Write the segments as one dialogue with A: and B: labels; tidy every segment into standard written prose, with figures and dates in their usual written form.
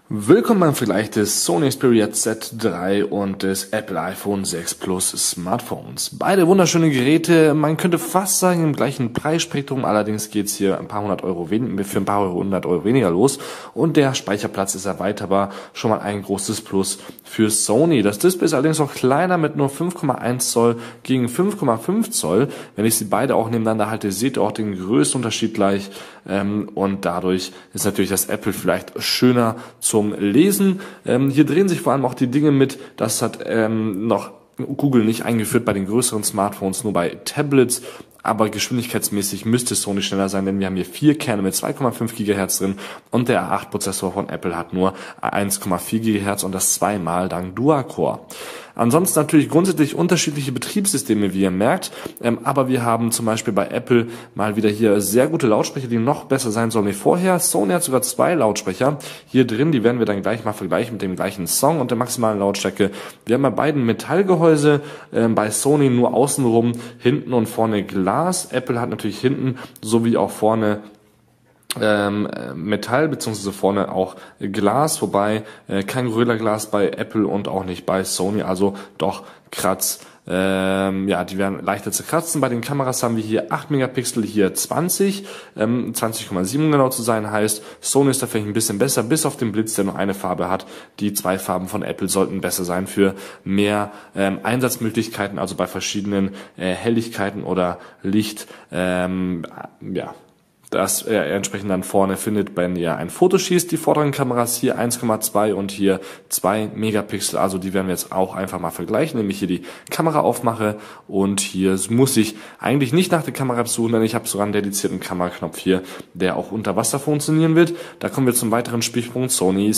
A: Willkommen beim Vergleich des Sony Xperia Z3 und des Apple iPhone 6 Plus Smartphones. Beide wunderschöne Geräte, man könnte fast sagen im gleichen Preisspektrum, allerdings geht's hier ein paar hundert Euro weniger, für ein paar hundert Euro weniger los und der Speicherplatz ist erweiterbar, schon mal ein großes Plus für Sony. Das Display ist allerdings noch kleiner mit nur 5,1 Zoll gegen 5,5 Zoll. Wenn ich sie beide auch nebeneinander halte, seht ihr auch den Größenunterschied gleich und dadurch ist natürlich das Apple vielleicht schöner zum Lesen. Hier drehen sich vor allem auch die Dinge mit, das hat noch Google nicht eingeführt bei den größeren Smartphones, nur bei Tablets, aber geschwindigkeitsmäßig müsste Sony schneller sein, denn wir haben hier 4 Kerne mit 2,5 GHz drin und der A8-Prozessor von Apple hat nur 1,4 GHz und das zweimal dank Dual-Core. Ansonsten natürlich grundsätzlich unterschiedliche Betriebssysteme, wie ihr merkt, aber wir haben zum Beispiel bei Apple mal wieder hier sehr gute Lautsprecher, die noch besser sein sollen wie vorher. Sony hat sogar 2 Lautsprecher hier drin, die werden wir dann gleich mal vergleichen mit dem gleichen Song und der maximalen Lautstärke. Wir haben bei beiden Metallgehäuse, bei Sony nur außenrum, hinten und vorne Glas. Apple hat natürlich hinten sowie auch vorne Metall, beziehungsweise vorne auch Glas, wobei kein Gorilla-Glas bei Apple und auch nicht bei Sony, also doch Kratz. Die werden leichter zerkratzen. Bei den Kameras haben wir hier 8 Megapixel, hier 20, 20,7 genau zu sein, heißt, Sony ist da vielleicht ein bisschen besser, bis auf den Blitz, der nur eine Farbe hat. Die 2 Farben von Apple sollten besser sein für mehr Einsatzmöglichkeiten, also bei verschiedenen Helligkeiten oder Licht, das entsprechend dann vorne findet, wenn ihr ein Foto schießt. Die vorderen Kameras hier 1,2 und hier 2 Megapixel, also die werden wir jetzt auch einfach mal vergleichen, indem ich hier die Kamera aufmache und hier muss ich eigentlich nicht nach der Kamera suchen, denn ich habe sogar einen dedizierten Kameraknopf hier, der auch unter Wasser funktionieren wird. Da kommen wir zum weiteren Spielpunkt, Sony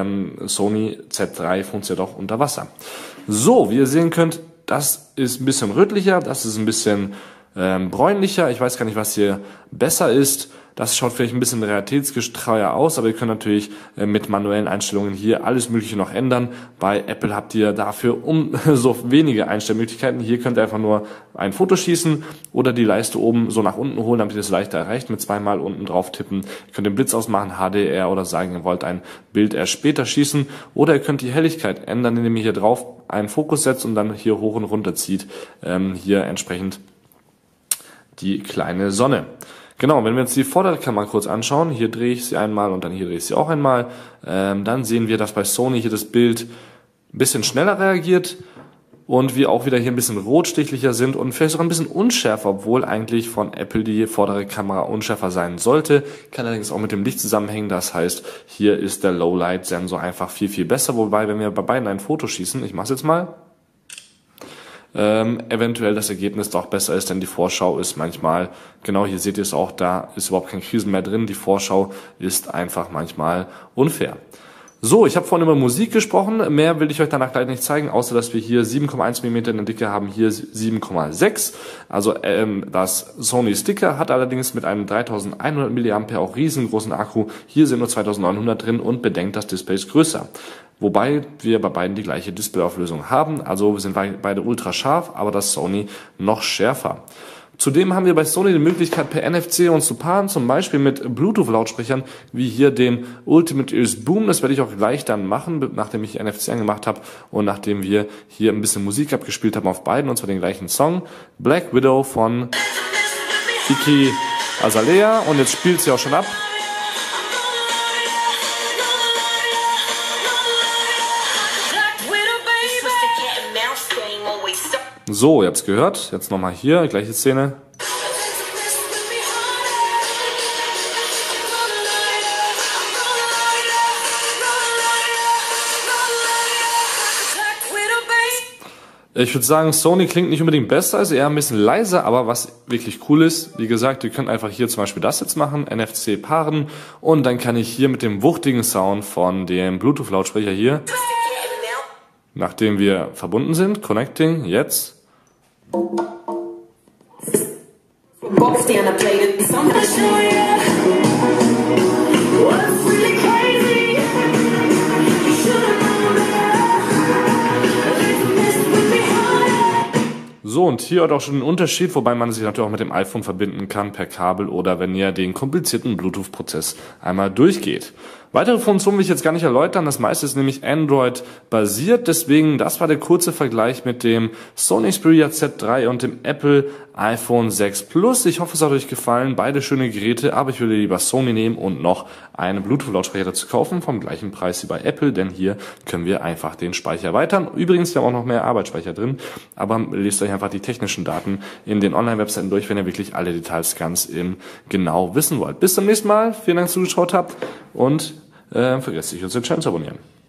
A: Z3 funktioniert auch unter Wasser. So, wie ihr sehen könnt, das ist ein bisschen rötlicher, das ist ein bisschen bräunlicher. Ich weiß gar nicht, was hier besser ist. Das schaut vielleicht ein bisschen realitätsgetreuer aus, aber ihr könnt natürlich mit manuellen Einstellungen hier alles Mögliche noch ändern. Bei Apple habt ihr dafür so wenige Einstellmöglichkeiten. Hier könnt ihr einfach nur ein Foto schießen oder die Leiste oben so nach unten holen, damit ihr das leichter erreicht. Mit zweimal unten drauf tippen. Ihr könnt den Blitz ausmachen, HDR oder sagen, ihr wollt ein Bild erst später schießen. Oder ihr könnt die Helligkeit ändern, indem ihr hier drauf einen Fokus setzt und dann hier hoch und runter zieht. Hier entsprechend die kleine Sonne. Genau, wenn wir uns die Vorderkamera kurz anschauen, hier drehe ich sie einmal und dann hier drehe ich sie auch einmal, dann sehen wir, dass bei Sony hier das Bild ein bisschen schneller reagiert und wir auch wieder hier ein bisschen rotstichlicher sind und vielleicht sogar ein bisschen unschärfer, obwohl eigentlich von Apple die vordere Kamera unschärfer sein sollte. Kann allerdings auch mit dem Licht zusammenhängen, das heißt, hier ist der Lowlight-Sensor einfach viel, viel besser, wobei, wenn wir bei beiden ein Foto schießen, ich mache es jetzt mal, eventuell das Ergebnis doch besser ist, denn die Vorschau ist manchmal, genau hier seht ihr es auch, da ist überhaupt kein Krisen mehr drin, die Vorschau ist einfach manchmal unfair. So, ich habe vorhin über Musik gesprochen, mehr will ich euch danach gleich nicht zeigen, außer dass wir hier 7,1 mm in der Dicke haben, hier 7,6, also das Sony Sticker hat allerdings mit einem 3100 mAh auch riesengroßen Akku, hier sind nur 2900 drin und bedenkt, das Display ist größer. Wobei wir bei beiden die gleiche Displayauflösung haben, also sind beide ultra scharf, aber das Sony noch schärfer. Zudem haben wir bei Sony die Möglichkeit per NFC uns zu paaren, zum Beispiel mit Bluetooth-Lautsprechern, wie hier dem Ultimate Ears Boom. Das werde ich auch gleich dann machen, nachdem ich NFC angemacht habe und nachdem wir hier ein bisschen Musik abgespielt haben auf beiden, und zwar den gleichen Song, Black Widow von Iggy Azalea, und jetzt spielt sie auch schon ab. So, ihr habt's gehört. Jetzt nochmal hier, gleiche Szene. Ich würde sagen, Sony klingt nicht unbedingt besser, ist eher ein bisschen leiser, aber was wirklich cool ist, wie gesagt, ihr könnt einfach hier zum Beispiel das jetzt machen, NFC paaren, und dann kann ich hier mit dem wuchtigen Sound von dem Bluetooth-Lautsprecher hier, nachdem wir verbunden sind, Connecting, jetzt. So, und hier hat auch schon einen Unterschied, wobei man sich natürlich auch mit dem iPhone verbinden kann per Kabel oder wenn ihr den komplizierten Bluetooth-Prozess einmal durchgeht. Weitere Funktionen will ich jetzt gar nicht erläutern, das meiste ist nämlich Android-basiert, deswegen das war der kurze Vergleich mit dem Sony Xperia Z3 und dem Apple iPhone 6 Plus. Ich hoffe, es hat euch gefallen, beide schöne Geräte, aber ich würde lieber Sony nehmen und noch einen Bluetooth-Lautsprecher dazu kaufen, vom gleichen Preis wie bei Apple, denn hier können wir einfach den Speicher erweitern. Übrigens, wir haben auch noch mehr Arbeitsspeicher drin, aber lest euch einfach die technischen Daten in den Online-Webseiten durch, wenn ihr wirklich alle Details ganz genau wissen wollt. Bis zum nächsten Mal, vielen Dank, dass ihr zugeschaut habt und vergesst nicht, unseren Channel zu abonnieren.